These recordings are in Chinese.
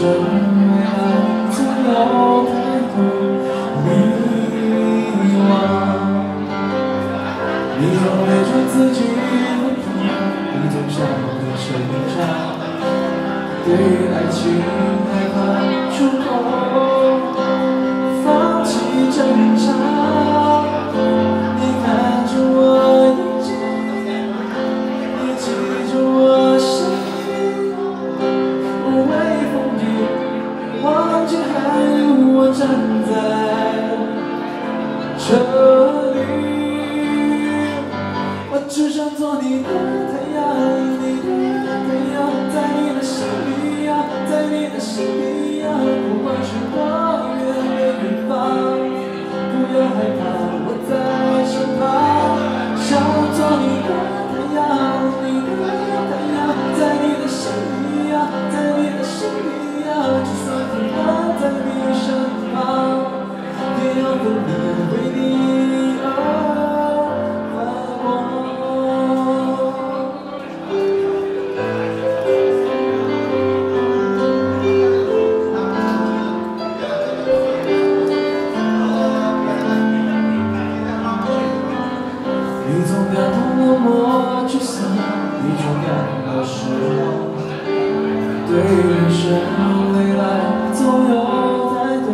生未来总有太多迷惘，你总伪装自己不同，你总笑得成长，对于爱情害怕出口，放弃挣扎。你看着我眼睛，你记着我声音，无畏风雨，忘记还有我站在这里。我只想做你的太阳，你的太阳，在你的心里呀，在你的心里呀，不管是多远的远方，不要害怕，我在身旁。想做你的太阳，你的太阳，在你的心里呀，在你的心里呀，就算不能在你身旁，也要奋力为你而发光。你总感到默默沮丧，你总感到失望，对人生未来总有太多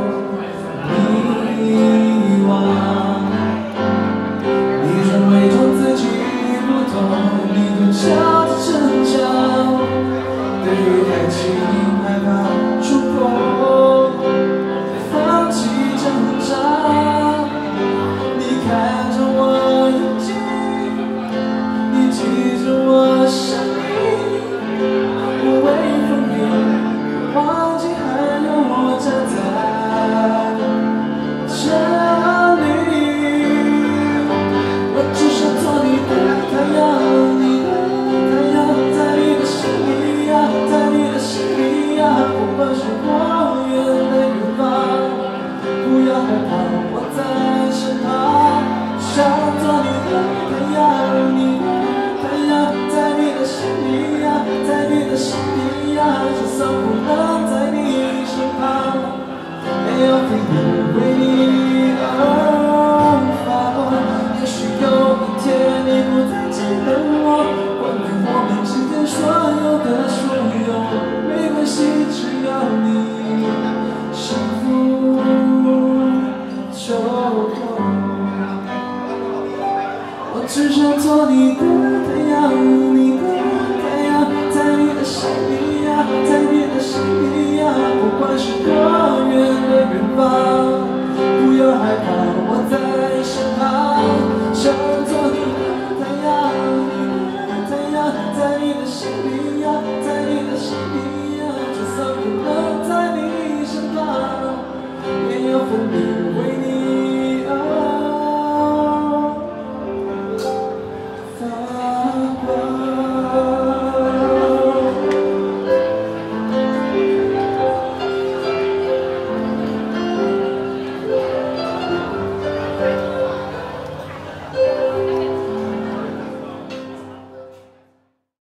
迷惘。你总伪装自己不懂，你总笑着成长，对于爱情害怕出口，放弃挣扎。你看着我眼睛，你记着我声音，无畏风雨，忘记还有我站在这里。我只想做你的太阳，你的太阳，在你的心里呀，在你的心里呀，不管是多远的远方，不要害怕，我在身旁。想做你的太阳，你的太阳，在你的心里呀，在你的心里呀，就算不能在你身旁，也要奋力为你而发光。也许有一天你不再记得我，关于我们之间所有的所有，没关系，只要你幸福就够。我只想做你的太阳，你的太阳，在你的心里呀，在你的心里呀，不管是多远的远方。